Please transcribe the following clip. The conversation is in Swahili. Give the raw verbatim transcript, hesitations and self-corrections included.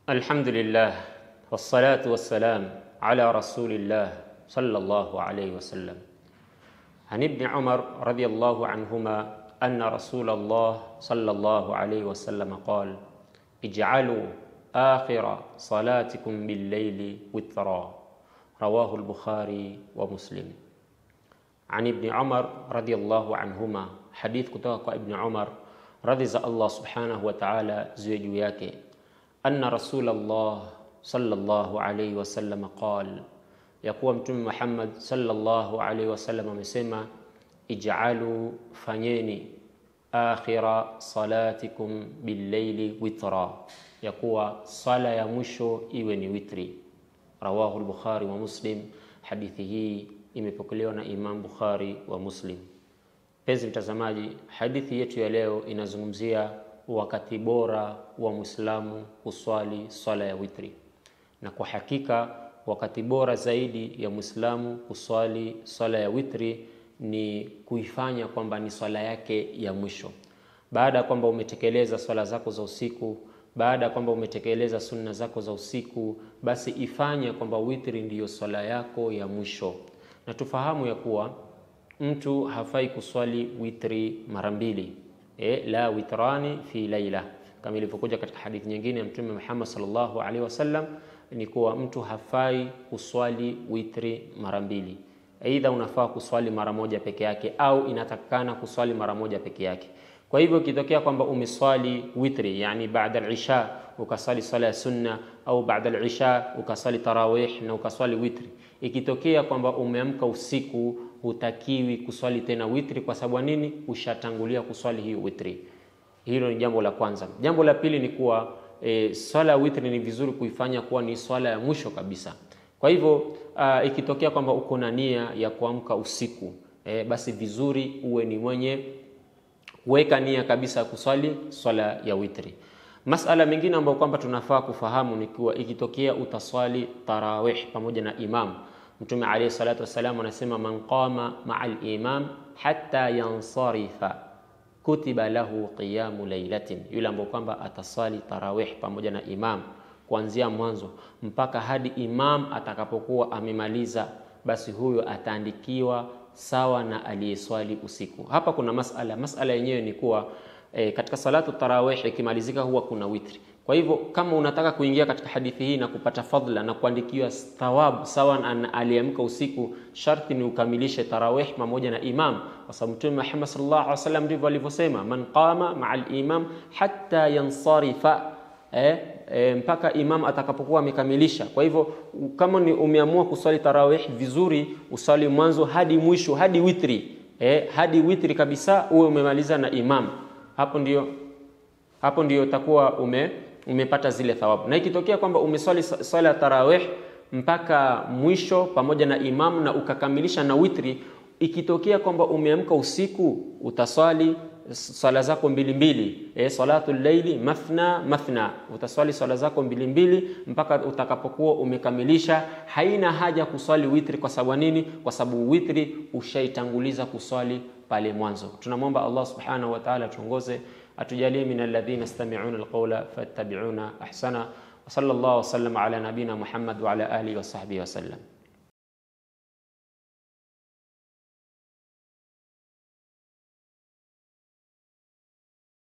الحمد لله والصلاة والسلام على رسول الله صلى الله عليه وسلم. عن ابن عمر رضي الله عنهما أن رسول الله صلى الله عليه وسلم قال: اجعلوا آخر صلاتكم بالليل وترا. رواه البخاري ومسلم. عن ابن عمر رضي الله عنهما، حديث kutoka ابن عمر رضي الله سبحانه وتعالى زوجه yake, أن رسول الله صلى الله عليه وسلم قال: يقوى متوم محمد صلى الله عليه وسلم amesema: اجعلوا fanyeni akhira salatikum billayli witra, yakuwa sala ya mwisho iwe ni witri. Rawahu al-Bukhari wa Muslim. Hadithi hii imepokelewa na Imam Bukhari wa Muslim. Penzi mtazamaji, hadithi yetu ya leo inazungumzia wakati bora wa Muislamu kuswali swala ya witri. Na kwa hakika wakati bora zaidi ya Muislamu kuswali swala ya witri ni kuifanya kwamba ni swala yake ya mwisho. Baada kwamba umetekeleza swala zako za usiku, baada kwamba umetekeleza sunna zako za usiku, basi ifanye kwamba witri ndiyo swala yako ya mwisho. Na tufahamu ya kuwa mtu hafai kuswali witri mara mbili. E, la witrani fi laila, kama ilivyokuja katika hadithi nyingine ya Mtume Muhammad sallallahu alaihi wasallam, ni kuwa mtu hafai kuswali witri mara mbili. Aidha unafaa kuswali mara moja peke yake au inatakana kuswali mara moja peke yake. Kwa hivyo kitokea kwamba umeswali witri, yani baada al-isha ukaswali swala ya sunna, au baada al-isha ukaswali tarawih na ukaswali witri, ikitokea kwamba umeamka usiku, hutakiwi kuswali tena witri. Kwa sababu nini? Ushatangulia kuswali hiyo witri. Hilo ni jambo la kwanza. Jambo la pili ni kuwa e, swala ya witri ni vizuri kuifanya kuwa ni swala ya mwisho kabisa. Kwa hivyo uh, ikitokea kwamba uko na nia ya kuamka usiku, e, basi vizuri uwe ni mwenye kuweka nia kabisa kuswali swala ya witri. Masala mengine ambayo kwamba tunafaa kufahamu ni kuwa ikitokea utaswali tarawih pamoja na imam, Mtume alayhi salatu wasalam anasema: man qama ma'al imam hatta yansarifa kutiba lahu qiyamu laylatin, yule ambaye kwamba ataswali tarawih pamoja na imam kuanzia mwanzo mpaka hadi imam atakapokuwa amemaliza, basi huyo ataandikiwa sawa na aliyeswali usiku. Hapa kuna masala, masala yenyewe ni kuwa e, katika salatu tarawih ikimalizika huwa kuna witri. Kwa hivyo kama unataka kuingia katika hadithi hii na kupata fadhila na kuandikiwa thawabu sawa na aliyeamka usiku, sharti ni ukamilishe tarawih pamoja na imam, kwa sababu Mtume Muhammad sallallahu alaihi wasallam ndivyo alivyosema: man qama ma'al imam hatta yansarifa, eh, eh, mpaka imam atakapokuwa amekamilisha. Kwa hivyo kama ni umeamua kuswali tarawih, vizuri usali mwanzo hadi mwisho, hadi witri, eh, hadi witri kabisa uwe umemaliza na imam. Hapo ndio hapo ndio utakuwa ume umepata zile thawabu. Na ikitokea kwamba umeswali swala tarawih mpaka mwisho pamoja na imam na ukakamilisha na witri, ikitokea kwamba umeamka usiku, utaswali swala zako mbili mbili, eh, salatul layli mathna mathna, utaswali swala zako mbili mbili mpaka utakapokuwa umekamilisha. Haina haja kuswali witri. Kwa sababu nini? Kwa sababu witri ushaitanguliza kuswali pale mwanzo. Tunamwomba Allah subhanahu wa ta'ala tuongoze, atujalie min alladhina istami'una alqawla fattabi'una ahsana. Wa sallallahu wa sallam ala nabina Muhammad wa ala alihi wa sahbihi wa sallam.